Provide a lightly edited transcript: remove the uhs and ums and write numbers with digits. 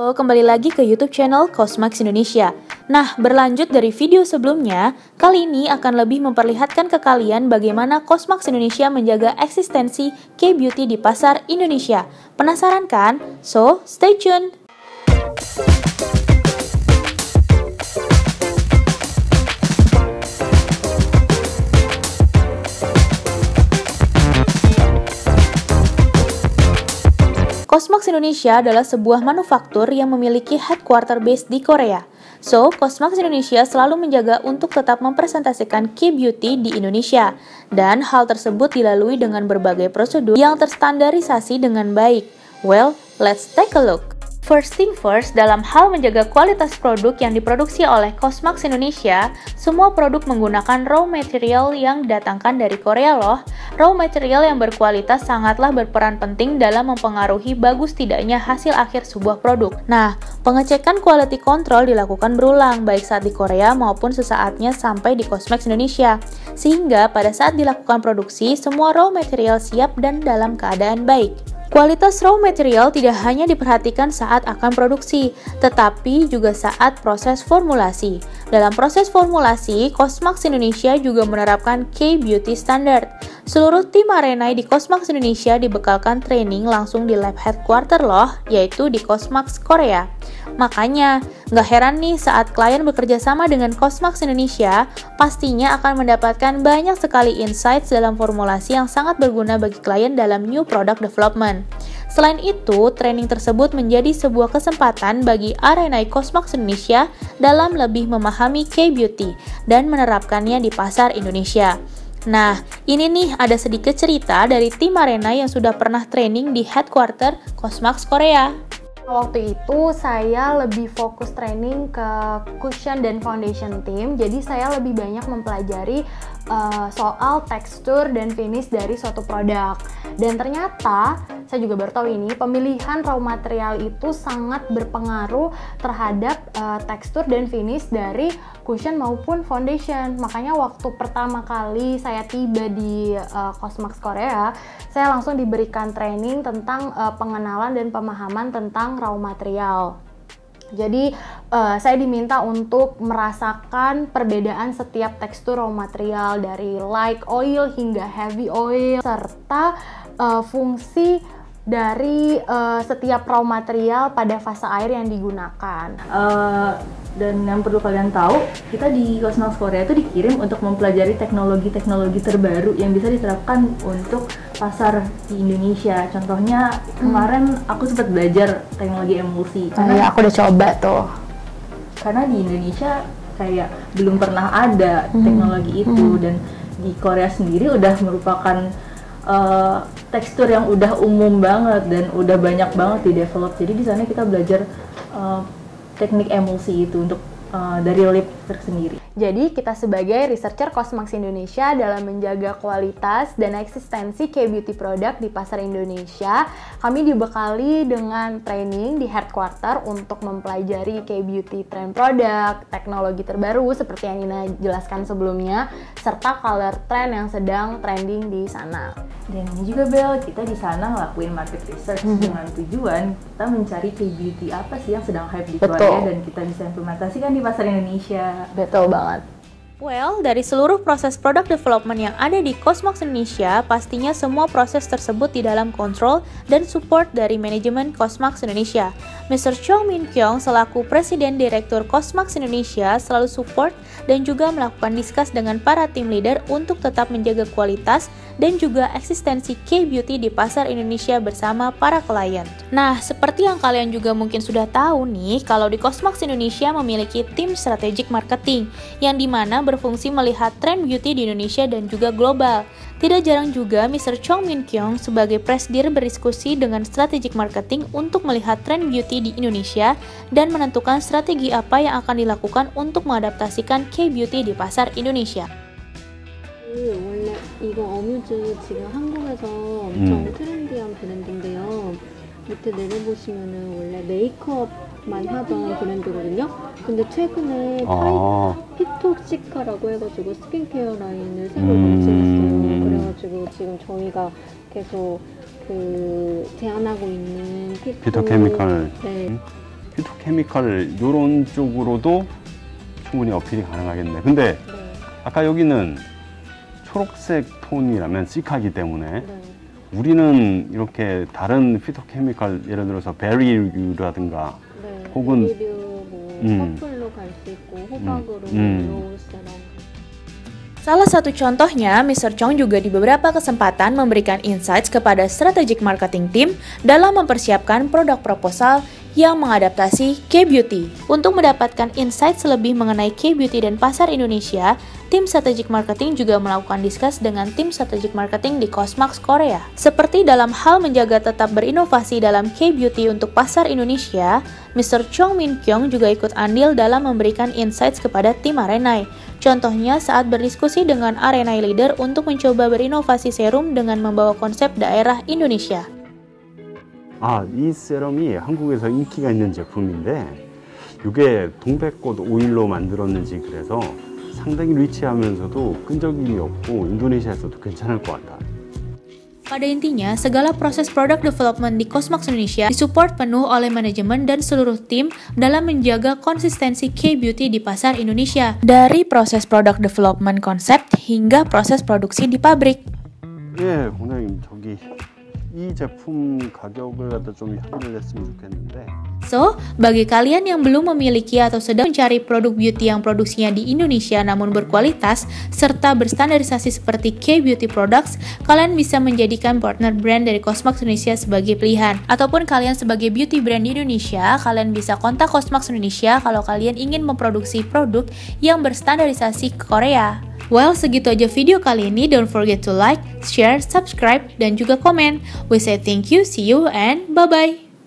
Halo, kembali lagi ke YouTube channel Cosmax Indonesia. Nah, berlanjut dari video sebelumnya, kali ini akan lebih memperlihatkan ke kalian bagaimana Cosmax Indonesia menjaga eksistensi K-beauty di pasar Indonesia. Penasaran kan? So, stay tuned! Cosmax Indonesia adalah sebuah manufaktur yang memiliki headquarter base di Korea. So, Cosmax Indonesia selalu menjaga untuk tetap mempresentasikan K-beauty di Indonesia. Dan hal tersebut dilalui dengan berbagai prosedur yang terstandarisasi dengan baik. Well, let's take a look. First thing first, dalam hal menjaga kualitas produk yang diproduksi oleh Cosmax Indonesia, semua produk menggunakan raw material yang didatangkan dari Korea loh. Raw material yang berkualitas sangatlah berperan penting dalam mempengaruhi bagus tidaknya hasil akhir sebuah produk. Nah, pengecekan quality control dilakukan berulang, baik saat di Korea maupun sesaatnya sampai di Cosmax Indonesia. Sehingga pada saat dilakukan produksi, semua raw material siap dan dalam keadaan baik. Kualitas raw material tidak hanya diperhatikan saat akan produksi, tetapi juga saat proses formulasi. Dalam proses formulasi, Cosmax Indonesia juga menerapkan K-beauty standard. Seluruh tim R&I di Cosmax Indonesia dibekalkan training langsung di lab headquarter loh, yaitu di Cosmax Korea. Makanya, nggak heran nih saat klien bekerja sama dengan Cosmax Indonesia, pastinya akan mendapatkan banyak sekali insights dalam formulasi yang sangat berguna bagi klien dalam new product development. Selain itu, training tersebut menjadi sebuah kesempatan bagi R&I Cosmax Indonesia dalam lebih memahami K-beauty dan menerapkannya di pasar Indonesia. Nah, ini nih ada sedikit cerita dari tim R&I yang sudah pernah training di headquarter Cosmax Korea. Waktu itu saya lebih fokus training ke cushion dan foundation team, jadi saya lebih banyak mempelajari soal tekstur dan finish dari suatu produk. Dan ternyata saya juga baru tahu ini, pemilihan raw material itu sangat berpengaruh terhadap tekstur dan finish dari cushion maupun foundation. Makanya waktu pertama kali saya tiba di Cosmax Korea, saya langsung diberikan training tentang pengenalan dan pemahaman tentang raw material. Jadi saya diminta untuk merasakan perbedaan setiap tekstur raw material dari light oil hingga heavy oil, serta fungsi dari setiap raw material pada fase air yang digunakan. Dan yang perlu kalian tahu, kita di Cosmax Korea itu dikirim untuk mempelajari teknologi-teknologi terbaru yang bisa diterapkan untuk pasar di Indonesia. Contohnya kemarin aku sempat belajar teknologi emulsi. Karena aku udah coba tuh. Karena di Indonesia kayak belum pernah ada teknologi itu, dan di Korea sendiri udah merupakan tekstur yang udah umum banget dan udah banyak banget di develop. Jadi di sana kita belajar teknik emulsi itu untuk dari lip tersendiri. Jadi kita sebagai researcher Cosmax Indonesia dalam menjaga kualitas dan eksistensi K-beauty produk di pasar Indonesia, kami dibekali dengan training di headquarter untuk mempelajari K-beauty trend produk, teknologi terbaru seperti yang Nina jelaskan sebelumnya, serta color trend yang sedang trending di sana. Dan ini juga Bel, kita di sana ngelakuin market research dengan tujuan kita mencari K-beauty apa sih yang sedang hype di Korea dan kita bisa implementasikan di pasar Indonesia. Betul banget. Well, dari seluruh proses product development yang ada di Cosmax Indonesia, pastinya semua proses tersebut di dalam kontrol dan support dari manajemen Cosmax Indonesia. Mr. Chong Min Kyung selaku Presiden Direktur Cosmax Indonesia selalu support dan juga melakukan diskus dengan para tim leader untuk tetap menjaga kualitas dan juga eksistensi K-beauty di pasar Indonesia bersama para klien. Nah, seperti yang kalian juga mungkin sudah tahu nih, kalau di Cosmax Indonesia memiliki tim strategic marketing yang dimana berfungsi melihat tren beauty di Indonesia dan juga global. Tidak jarang juga Mr. Chong Min Kyung sebagai presidir berdiskusi dengan strategic marketing untuk melihat tren beauty di Indonesia dan menentukan strategi apa yang akan dilakukan untuk mengadaptasikan K-beauty di pasar Indonesia. 원래 이거 어뮤즈 지금 한국에서 엄청 트렌디한 브랜드인데요. 밑에 내려보시면은 원래 메이크업만 하던 브랜드거든요. 근데 최근에 피톡시카라고 해가지고 스킨케어 라인을 새로 론칭했어요. 그래가지고 지금 저희가 계속 그 제안하고 있는 피토케미컬. 네. 피토케미컬 이런 쪽으로도 충분히 어필이 가능하겠네. 근데 아까 여기는 초록색 톤이라면 시카기 때문에 우리는 이렇게 다른 피토케미컬 예를 들어서 베리류라든가 혹은 퍼플로 갈 수 있고 호박으로 로스랑 Salah satu contohnya, Mr. Chong juga di beberapa kesempatan memberikan insights kepada strategic marketing team dalam mempersiapkan produk proposal yang mengadaptasi K-Beauty. Untuk mendapatkan insights lebih mengenai K-Beauty dan pasar Indonesia, tim strategic marketing juga melakukan diskus dengan tim strategic marketing di Cosmax Korea. Seperti dalam hal menjaga tetap berinovasi dalam K-Beauty untuk pasar Indonesia, Mr. Chong Min Kyung juga ikut andil dalam memberikan insights kepada tim Arenai. Contohnya saat berdiskusi dengan Arenai Leader untuk mencoba berinovasi serum dengan membawa konsep daerah Indonesia. 이 세럼이 한국에서 인기가 있는 제품인데 이게 동백꽃 오일로 만들었는지 그래서 상당히 리치하면서도 끈적임이 없고 인도네시아에서도 괜찮을 것 같다. Pada intinya, segala proses product development di Cosmax Indonesia disupport penuh oleh manajemen dan seluruh tim dalam menjaga konsistensi K-Beauty di pasar Indonesia. Dari proses product development konsep hingga proses produksi di pabrik. 예, 공장님 저기 이 제품 가격을 갖다 좀 협의를 했으면 좋겠는데. So, bagi kalian yang belum memiliki atau sedang mencari produk beauty yang produksinya di Indonesia namun berkualitas serta berstandarisasi seperti K-Beauty Products, kalian bisa menjadikan partner brand dari Cosmax Indonesia sebagai pilihan. Ataupun kalian sebagai beauty brand di Indonesia, kalian bisa kontak Cosmax Indonesia kalau kalian ingin memproduksi produk yang berstandarisasi ke Korea. Well, segitu aja video kali ini. Don't forget to like, share, subscribe, dan juga komen. We say thank you, see you, and bye-bye.